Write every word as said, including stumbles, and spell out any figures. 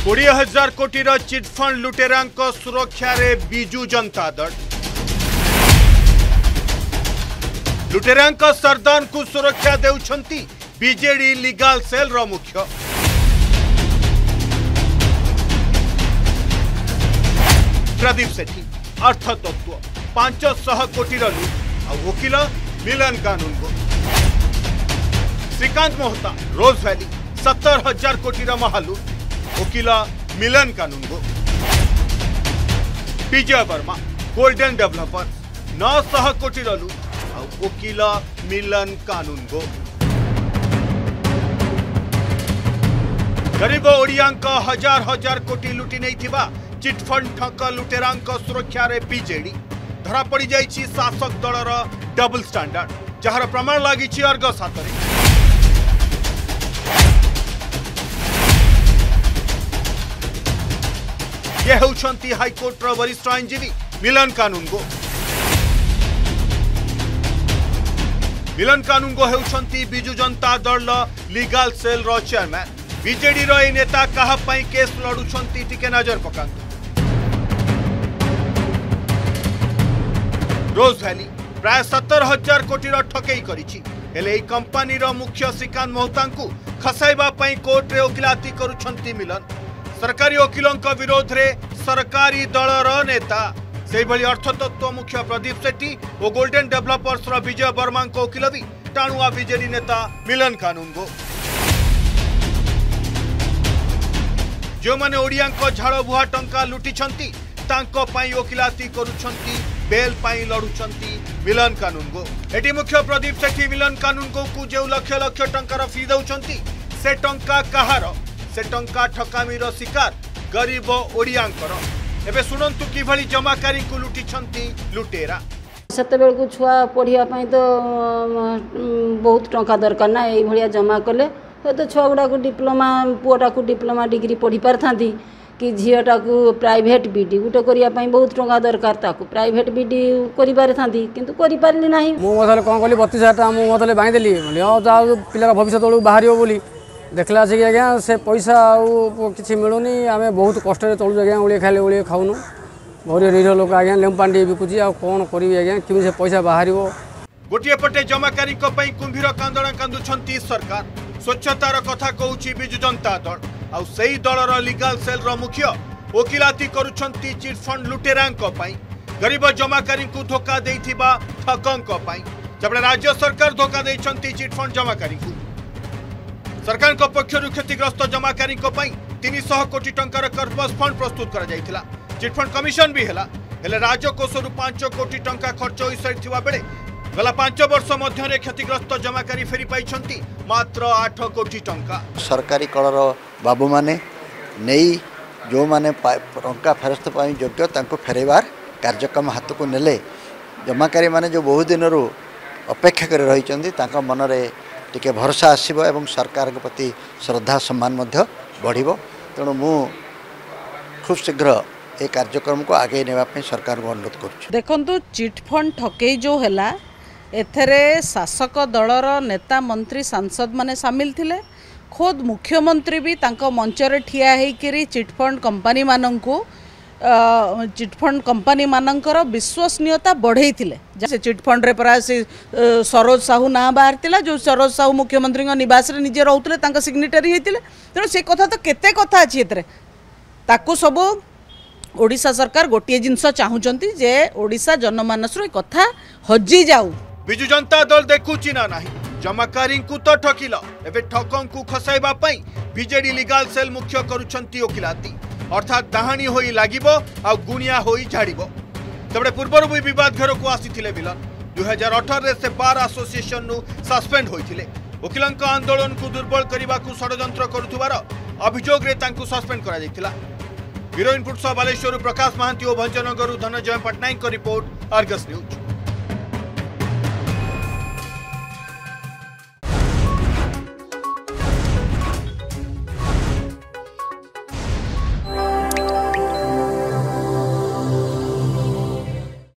कोड़े हजार कोटी चिटफंड लुटेरा सुरक्षा रे बिजु जनता दल लुटेरा सरदार को सुरक्षा देउछंती बीजेडी लीगल सेल रो मुख्य प्रदीप सेठी अर्थतत्व पांच सौ कोटी लूट और वकिल मिलन कानून को श्रीकांत मोहता रोज वैली सत्तर हजार कोटी महालूट वकिल मिलन कानून को विजय वर्मा गोल्डन डेवलपर नौ सौ कोटी लूट और वकिल मिलन कानून को गरीब ओडिया हजार हजार कोटी लुटी नहीं थिबा चिटफंड ठक लुटेरा सुरक्षा रे बीजेडी धरा पड़ जाइछि शासक दलर डबल स्टैंडर्ड जार प्रमाण लगी अर्गस हाथ में। ये होउछंती हाईकोर्ट वरिष्ठ आईनजीवी मिलन कानून को मिलन कानून को होउछंती बिजु जनता दल लीगल सेल रो चेयरमैन बीजेडी रो ए नेता कहा पई केस लड़ुछंती टिके नजर पकांतु। रोज वैली प्राय सत्तर हजार कोटी ठकई करिछि हेले एई कंपनी रो मुख्य श्रीकांत मोहता को खसाइबा पई कोर्ट रे वकिलाती करुछंती मिलन सरकारी वकिलों विरोध रे सरकारी दलर नेता से भली अर्थतत्व मुख्य प्रदीप सेठी और गोल्डन डेवलपर्स रो विजय वर्मा को वकिल भी टाणुआ बीजेडी नेता मिलन कानून को जो माने ओडिया झाड़ बुहा टंका लुटिछंती तांको पाई वकिलाती करुछंती बेल पाई लड़ुछंती मिलन कानून को एटी मुख्य प्रदीप सेठी मिलन कानून को कु जो लक्ष लक्ष टंकार फी दउछंती से टंका कहार से टंका ठकामीर शिकार गरीब ओडियांकर एबे सुनंतु किभली जमाकारी को लुटिछंती लुटेरा सेते बेल को छुआ पढ़िया पई तो बहुत टंका दरकार ना एई भलिया जमा कले तो छुआ गुड़ा को डिप्लोमा पुआटा को डिप्लोमा डिग्री पढ़ी पारथांती कि झीटा को प्राइवेट बीडी गोटे करने बहुत टंका दरकार ताकू प्राइवेट बीडी करि पारथांती किंतु करि पारली नाही मु मतलब कौन कली बत्तीस हजार टाँग मुझे मतलब बांधिदेली हाँ पिलार भविष्य तक बाहर बोली देखला से कि आज्ञा से पैसा किसी मिलूनी आम बहुत कष्ट चलुँ आज्ञा ओलिए खाइले ओलिए खाऊनु बहुत निरीह लोक आज्ञा लेम पांडी बिकुची आ कौन करी आज्ञा कि से पैसा बाहर गोटे पटे जमाकारी कुंभीर कांदणा कांदुछंती सरकार स्वच्छतार कथा कहूची बिजु जनता दल आउ सेही दलर लीगल सेल रो मुख्य वकिलाती करुछंती चिटफंड लुटेरांक पई गरीब जमाकारी को धोखा देइथिबा ठकंक पई जबले राज्य सरकार धोखा देइछंती चिटफंड जमाकारी को सरकार को पक्षरु क्षतिग्रस्त जमाकारी को पई तीन सौ कोटी टंकार कर्पस फंड प्रस्तुत करा जाइथिला चिटफंड कमिशन भी हैला हेले राजकोषरु पांच कोटी टंका खर्च होई सारिथिबा बेले गला पांच वर्ष मध्य क्षतिग्रस्त जमाकारी फेरी पाइछंती मात्र आठ कोटी टंका सरकारी कलर बाबू माने नहीं जो माने टंका फेरस्त पाई योग्य तांको फेरबार कार्यक्रम हाथ को नेले जमाकारी माने जो बहुत दिन रो अपेक्षा कर रही तांको मन रे टिके भरोसा आसीबो एवं सरकार के प्रति श्रद्धा सम्मान मध्य बढ़िबो तेणु मु खूब शीघ्र ए कार्यक्रम को आगे नेबा पे सरकार को अनुरोध करूछु। देखंतु चिटफंड ठकई जो हैला एथरे शासक दलर नेता मंत्री सांसद माने सामिल थिले खोद मुख्यमंत्री भी तांको मंचरे ठिया हेकरी चिटफंड कंपनी माननकु चिटफंड कंपनी मानकर विश्वसनीयता बढ़ई थिले जैसे चिटफंड रे प्राय से सरोज साहू ना बाहर थिला जो सरोज साहू मुख्यमंत्री निवास रे निजे रहउतले तांका सिग्नेटरी हेतिले तेणु से कथा तो केते कथा अछि एतरे ताकू सब ओडिशा सरकार गोटे जिनस चाहूचंती जे ओडिशा जनमानस रो कथा हजी जाऊ बिजु जनता दल देखुची ना नाही जमाकारी को तो ठकिल एबे ठकं को खसाइबा पई बीजेडी लीगल सेल मुख्य करुछंती वकिलाती अर्थात दाहाणी होई लागिबो आ गुणिया होई झाड़िबो तबे पूर्वर भी विवाद घर को आसीथिले मिलन दो हज़ार अठारह रे से बार एसोसिएशन नु सस्पेंड होइथिले वकिलंक आंदोलन को दुर्बल करबा को षडयंत्र करुथुबार अभियोग रे तांकु सस्पेंड करा जायतिला। ब्यूरो इनपुट बालेश्वर प्रकाश महांती और Bhanjanagar Dhananjay Patnaik report Argus news.